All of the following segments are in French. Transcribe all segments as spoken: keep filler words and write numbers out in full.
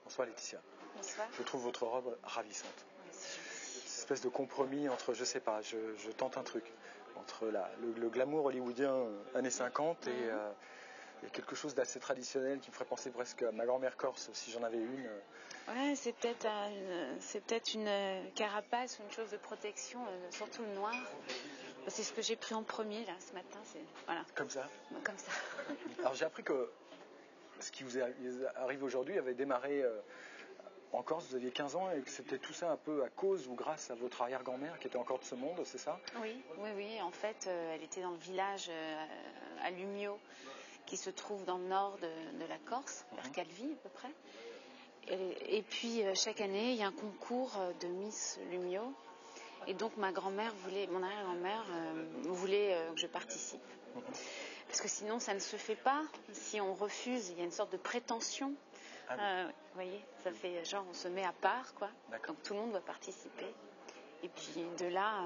Bonsoir Laetitia. Bonsoir. Je trouve votre robe ravissante. Oui, c'est gentil. Cette espèce de compromis entre, je sais pas, je, je tente un truc, entre la, le, le glamour hollywoodien euh, années cinquante et, Mhm. euh, et quelque chose d'assez traditionnel qui me ferait penser presque à ma grand-mère corse, si j'en avais une. euh. Ouais, c'est peut-être un- c'est peut-être une euh, carapace ou une chose de protection, euh, surtout le noir. C'est ce que j'ai pris en premier là ce matin. C'est voilà, Comme ça. comme ça. Alors j'ai appris que ce qui vous est- arrive aujourd'hui avait démarré euh, en Corse, vous aviez quinze ans, et que c'était tout ça un peu à cause ou grâce à votre arrière-grand-mère qui était encore de ce monde, c'est ça? Oui, oui, oui. En fait, euh, elle était dans le village euh, à Lumio, qui se trouve dans le nord de, de la Corse, vers Mhm. Calvi à peu près. Et, et puis euh, chaque année, il y a un concours euh, de Miss Lumio. Et donc ma grand-mère voulait, mon arrière-grand-mère euh, voulait euh, que je participe. Mhm. Parce que sinon ça ne se fait pas. Si on refuse, il y a une sorte de prétention. Ah oui. Euh, vous voyez, ça fait genre on se met à part, quoi. D'accord. Donc tout le monde doit participer. Et puis de là,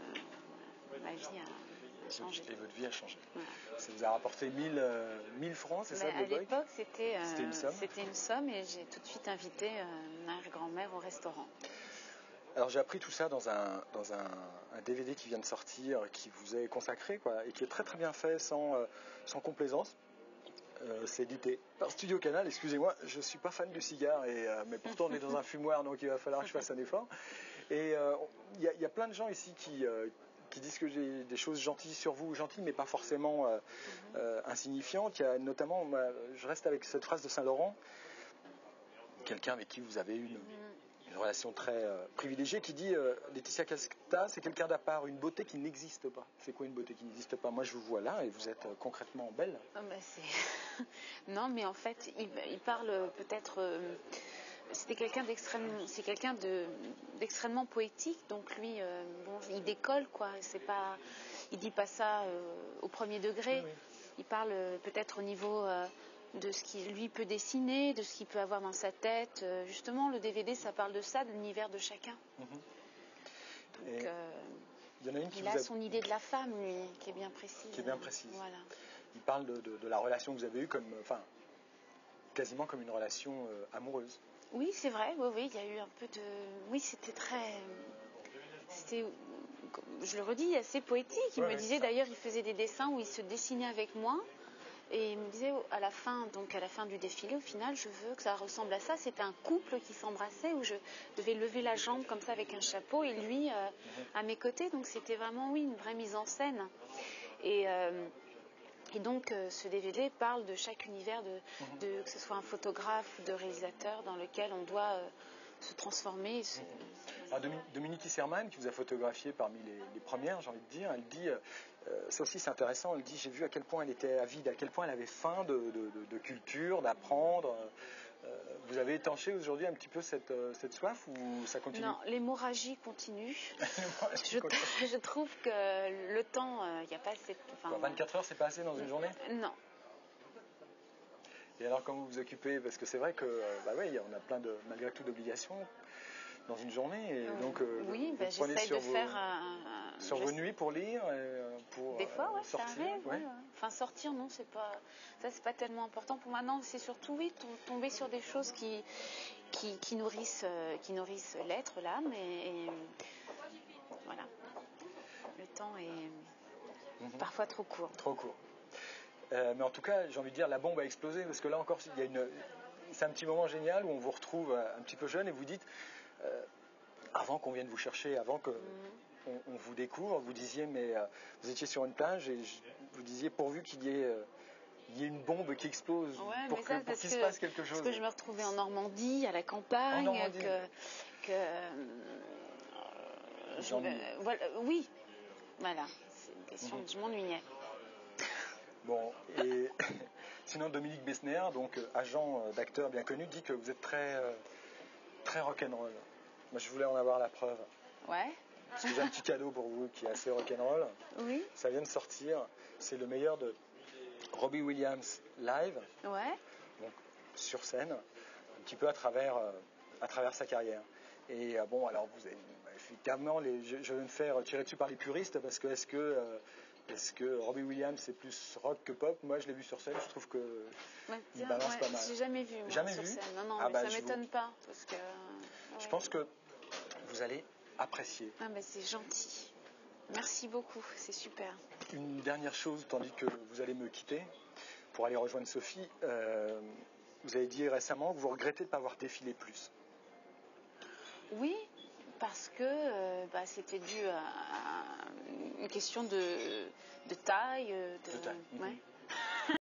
euh, ma vie a changé. Et votre vie a changé. Voilà. Ça vous a rapporté mille, euh, mille francs, c'est Mais ça, de à l'époque? l'époque, c'était, euh, C'était une somme. c'était une somme et j'ai tout de suite invité euh, mon arrière-grand-mère au restaurant. Alors j'ai appris tout ça dans un, dans un, un D V D qui vient de sortir, qui vous est consacré, quoi, et qui est très très bien fait, sans, euh, sans complaisance. Euh, c'est édité par Studio Canal. Excusez-moi, je suis pas fan du cigare, et, euh, mais pourtant on est dans un fumoir, donc il va falloir que je fasse un effort. Et il euh, y, y a plein de gens ici qui, euh, qui disent que j'ai des choses gentilles sur vous, gentilles, mais pas forcément euh, euh, insignifiantes. Il y a notamment, moi, je reste avec cette phrase de Saint-Laurent, quelqu'un avec qui vous avez une, une relation très euh, privilégiée, qui dit euh, Laetitia Casta, c'est quelqu'un d'à part, une beauté qui n'existe pas. C'est quoi une beauté qui n'existe pas? Moi je vous vois là et vous êtes euh, concrètement belle. Oh, bah, c'est... non, mais en fait, il, il parle peut-être. Euh, c'était quelqu'un d'extrêmement, c'est quelqu'un de, d'extrêmement poétique. Donc lui, euh, bon, il décolle quoi. C'est pas, il dit pas ça euh, au premier degré. Oui, oui. Il parle euh, peut-être au niveau euh, de ce qu'il lui peut dessiner, de ce qu'il peut avoir dans sa tête. Euh, justement, le D V D, ça parle de ça, de l'univers de chacun. Mhm. Donc, Et euh, il y en a une qui il vous a a- son idée de la femme, lui, qui est bien précise. Qui est bien précise. Voilà. Il parle de, de- de la relation que vous avez eue comme, enfin, quasiment comme une relation euh, amoureuse. Oui, c'est vrai, oui, oui, il y a eu un peu de... Oui, c'était très... C'était, je le redis, assez poétique. Il Ouais, me ouais, disait, c'est ça. d'ailleurs, il faisait des dessins où il se dessinait avec moi. Et il me disait, à la fin, donc à la fin du défilé, au final, je veux que ça ressemble à ça. C'était un couple qui s'embrassait où je devais lever la jambe comme ça avec un chapeau et lui euh, à mes côtés. Donc c'était vraiment, oui, une vraie mise en scène. Et... Euh, Et donc, euh, ce D V D parle de chaque univers, de, de, que ce soit un photographe ou de réalisateur, dans lequel on doit euh, se transformer. Se... Alors, Domi- Dominique Isserman, qui vous a photographié parmi les, les premières, j'ai envie de dire, elle dit, euh, ça aussi c'est intéressant, elle dit, j'ai vu à quel point elle était avide, à quel point elle avait faim de, de, de, de culture, d'apprendre. Euh, vous avez étanché aujourd'hui un petit peu cette, euh, cette soif ou ça continue? Non, l'hémorragie continue. L'hémorragie je, continue. je trouve que le temps, il euh, n'y a pas assez... Enfin, Quoi, vingt-quatre heures, c'est pas assez dans une journée? Non. Et alors, comment vous vous occupez? Parce que c'est vrai que, euh, bah oui, on a plein de, malgré tout, d'obligations dans une journée. Et donc, euh, oui, vous bah, prenez j'essaye sur, de vos, faire un, un, sur vos nuits pour lire, et pour des fois, ouais, euh, sortir. ça arrive. Ouais. Ouais. Enfin, sortir, non, c'est pas, ça, c'est pas tellement important pour moi. Non, c'est surtout, oui, tomber sur des choses qui, qui, qui nourrissent, euh, qui nourrissent l'être, l'âme, et, et voilà. Le temps est Mm-hmm. parfois trop court. Trop court. Euh, mais en tout cas, j'ai envie de dire, la bombe a explosé parce que là encore, il y a une, c'est un petit moment génial où on vous retrouve un petit peu jeune et vous dites, euh, avant qu'on vienne vous chercher, avant que Mm. on, on vous découvre, vous disiez, mais euh, vous étiez sur une plage et je, vous disiez pourvu qu'il y ait, euh, il y ait une bombe qui explose Ouais, pour mais que- ça, pour parce qu'il que, se passe quelque chose. Parce que je me retrouvais en Normandie, à la campagne, En Normandie. que, que euh, je, J'en- euh, voilà, oui, voilà, c'est une question, Mhm. je m'ennuyais. Bon, et sinon Dominique Besnéer, donc euh, agent euh, d'acteur bien connu, dit que vous êtes très, euh, très rock'n'roll. Moi, je voulais en avoir la preuve. Ouais. Parce que j'ai un petit cadeau pour vous qui est assez rock'n'roll. Oui. Ça vient de sortir. C'est le meilleur de Robbie Williams live, Ouais. donc sur scène, un petit peu à travers, euh, à travers sa carrière. Et euh, bon, alors vous avez, évidemment, les, je, je vais me faire tirer dessus par les puristes parce que est-ce que euh, Est-ce que Robbie Williams c'est plus rock que pop? Moi je l'ai vu sur scène, je trouve que Ouais, il tiens, balance ouais, pas mal. j'ai jamais vu moi, Jamais sur vu scène. Non, non, Ah mais bah, ça je m'étonne vous- pas parce que. Je ouais. pense que vous allez apprécier. Ah bah c'est gentil. Merci beaucoup, c'est super. Une dernière chose, tandis que vous allez me quitter pour aller rejoindre Sophie, euh, vous avez dit récemment que vous regrettez de ne pas avoir défilé plus. Oui, parce que euh, bah, c'était dû à, à une question de, de taille. De, De taille. ouais. Mhm.